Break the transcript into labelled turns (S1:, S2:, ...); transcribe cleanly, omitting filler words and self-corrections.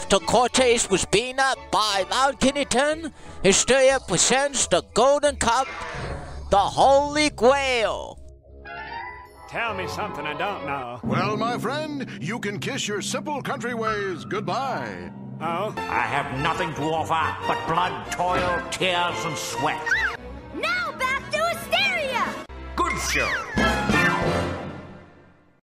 S1: Mr. Cortez was beaten up by Mount Kennington, Histeria presents the Golden Cup, the Holy Grail.
S2: Tell me something I don't know.
S3: Well, my friend, you can kiss your simple country ways goodbye.
S2: Oh?
S4: I have nothing to offer but blood, toil, tears, and sweat.
S5: Now back to Histeria!
S4: Good show.